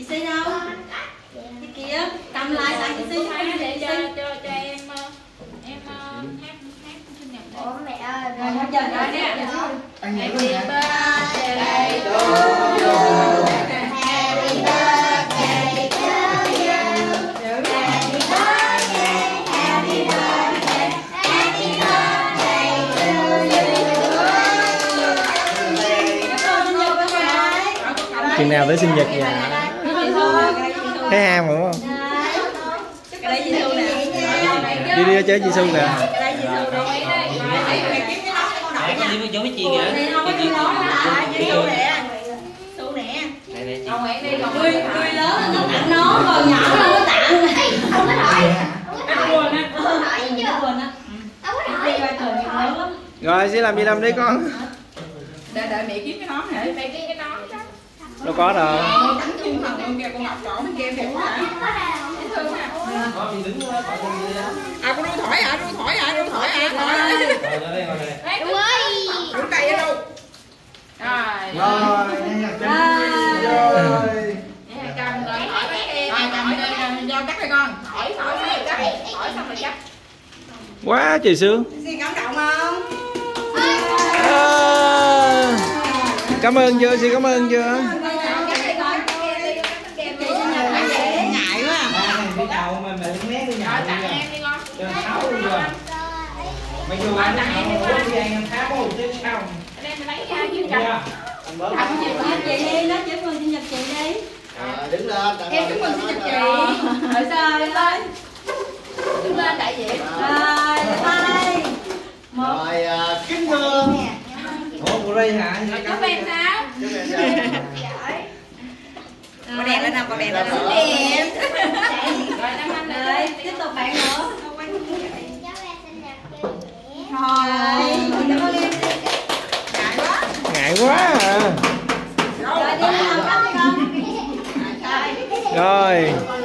Chị Si đâu? Chị kia cầm lại lại chị Si để cho em hát sinh nhật. Ủa mẹ ơi, rồi thôi chờ đợi nè. Anh nhảy Happy luôn nè. birthday to you. Happy birthday to you. Happy birthday, happy birthday, happy birthday to you. Chừng nào tới sinh nhật vậy? Thấy ham đúng không? Cái đây chị Thu nè. Đi đi chơi chị Su nè. Cái đây chị Thu nè. Để con đi với chú với chị kìa. Chị Su nè. Su nè. Đây chị. Ông Nguyễn đi còn Người lớn nó tặng nó, còn nhỏ nó tặng. Không có thổi. buồn á. Không có thổi chứ. Buồn á. Không có Đi thổi. coi thường lớn lắm. Rồi sẽ làm gì làm đi con? Đợi mẹ kiếm cái nón hả? Mẹ kiếm cái nón đó. Đâu có đâu. Cánh chung thần luôn kìa, con Ngọc trộn bên kia đẹp quá hả? Dễ thương nè. Con chị đứng khỏi con đi đó. À con đu thổi hả? Đu thổi hả? Đu thổi hả? Ngồi đây ngồi đây. Đu ơi. Đu tay vô đu. Rồi. Rồi, nha, rồi. Cầm rồi thổi cái em. Rồi cầm cho chắc đi con. Thổi xong rồi chắc. Thổi xong rồi chắc. Quá trời sướng. Si cảm động không? À, cảm ơn chưa? Xin cảm ơn chưa? Ngại quá. Đi đầu mà mẹ né đi Rồi nhà. tặng em đi con. Cho 6 đi rồi. Mày vô anh đi ăn tháo một chứ sao? Anh em lấy ra chứ cầm. Tặng chị đi, nó chúc mừng sinh nhật chị đi. Đứng lên. Em chúc mừng sinh nhật chị. Rồi sao đi lên. Đứng lên đại diện. Rồi, hai. Rồi, kính thưa. Ủa cô đây hả? Chúc em sao? Có đèn lên nào, có đèn lên nào. Đẹp. Rồi năm anh Rồi, lại tiếp tục bạn nữa. Cháu em sinh nhật cho chị. Rồi, cảm ơn em. Ngại quá à. Rồi, đi làm đó đi con. Rồi.